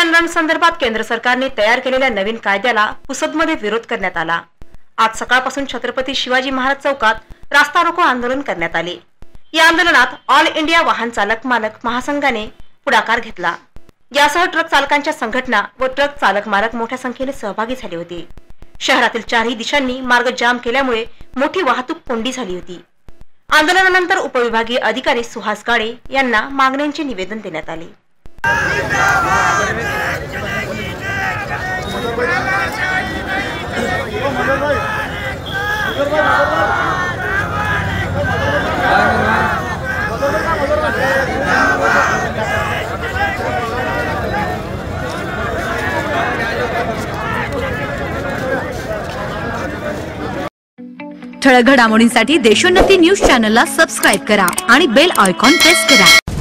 आंदोलनासंदर्भात केंद्र सरकारने तयार केलेल्या नवीन कायद्याला पुसदमध्ये विरोध करण्यात आला। आज सकाळपासून छत्रपती शिवाजी महाराज चौकात रास्ता रोको आंदोलन करण्यात आले। या आंदोलनात ऑल इंडिया वाहन चालक मालक महासंघाने पुढाकार घेतला। यासह ट्रक चालकांच्या संघटना व ट्रक चालक मालक मोठ्या संख्येने सहभागी झाले होते। शहरातील चारही दिशांनी मार्ग जाम केल्यामुळे मोठी वाहतूक कोंडी झाली होती। आंदोलनानंतर उपविभागीय अधिकारी सुहास गाडे यांना मागण्यांचे निवेदन देण्यात आले। ठळक घडामोडींसाठी देशोन्नती न्यूज चॅनलला सबस्क्राइब करा आणि बेल आयकॉन प्रेस करा।